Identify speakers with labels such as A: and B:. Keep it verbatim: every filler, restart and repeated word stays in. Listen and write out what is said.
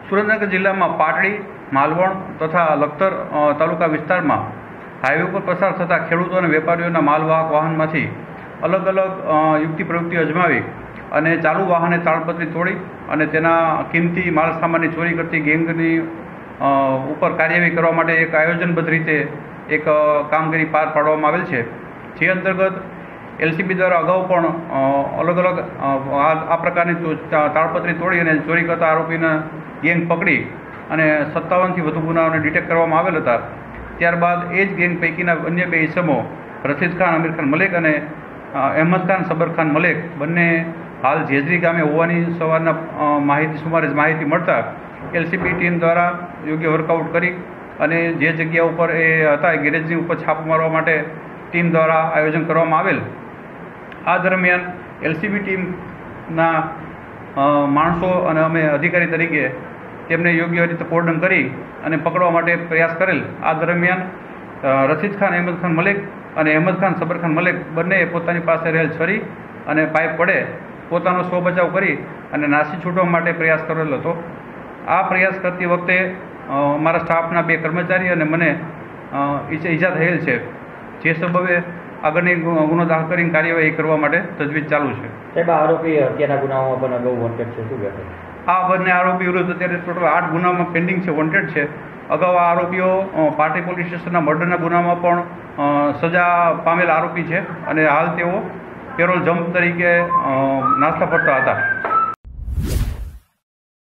A: સુરેન્દ્રનગર જિલ્લામાં પાટડી, માલવણ તથા લખતર તાલુકા વિસ્તારમાં હાઈવે પર પસાર થતા ખેડૂતો અને વેપારીઓના માલવાહક વાહનમાંથી અલગ અલગ યુક્તિ પ્રવૃત્તિ અજમાવી અને ચાલુ વાહને તાળપત્રી તોડી અને તેના કિંમતી માલ સામાનની ચોરી કરતી ગેંગની ઉપર કાર્યવાહી કરવા માટે એક આયોજનબદ્ધ રીતે એક કામગીરી પાર પાડવામાં આવેલ છે, જે અંતર્ગત એલસીબી દ્વારા અગાઉ પણ અલગ અલગ આ પ્રકારની તાળપત્રી તોડી અને ચોરી કરતા આરોપીના ગેંગ પકડી અને સત્તાવનથી વધુ ગુનાઓને ડિટેક્ટ કરવામાં આવેલ હતા। ત્યારબાદ એ જ ગેંગ પૈકીના અન્ય બે ઇસમો રશીદ ખાન અમીર ખાન મલેક અને અહેમદ ખાન સબર ખાન મલેક બંને હાલ જેજરી ગામે હોવાની સવારના માહિતી સુમારે માહિતી મળતા એલસીબી ટીમ દ્વારા યોગ્ય વર્કઆઉટ કરી અને જે જગ્યા ઉપર એ હતા એ ગેરેજની ઉપર છાપો મારવા માટે ટીમ દ્વારા આયોજન કરવામાં આવેલ। આ દરમિયાન એલસીબી ટીમના માણસો અને અમે અધિકારી તરીકે તેમને યોગ્ય રીતે કોર્ડન કરી અને પકડવા માટે પ્રયાસ કરેલ। આ દરમિયાન રશીદ ખાન અહેમદ ખાન મલેક અને અહેમદ ખાન સબર ખાન મલેક બંનેએ પોતાની પાસે રહેલ છરી અને પાઇપ વડે પોતાનો સ્વ બચાવ કરી અને નાસી છૂટવા માટે પ્રયાસ કરેલો હતો। આ પ્રયાસ કરતી વખતે અમારા સ્ટાફના બે કર્મચારી અને મને ઈજા થયેલ છે, જે સબબે આગળની ગુનો દાખલ કરીને કાર્યવાહી કરવા માટે તજવીજ ચાલુ છે।
B: સાહેબ, આરોપી હત્યાના ગુનાઓમાં પણ અગાઉ વોન્ટેડ છે, શું કહેશો?
A: આ બંને આરોપી વિરુદ્ધ અત્યારે ટોટલ આઠ ગુનામાં પેન્ડિંગ છે, વોન્ટેડ છે। અગાઉ આ આરોપીઓ પાટડી પોલીસ સ્ટેશનના મર્ડરના ગુનામાં પણ સજા પામેલ આરોપી છે અને હાલ તેઓ પેરોલ જમ્પ તરીકે નાસ્તા ફરતા હતા।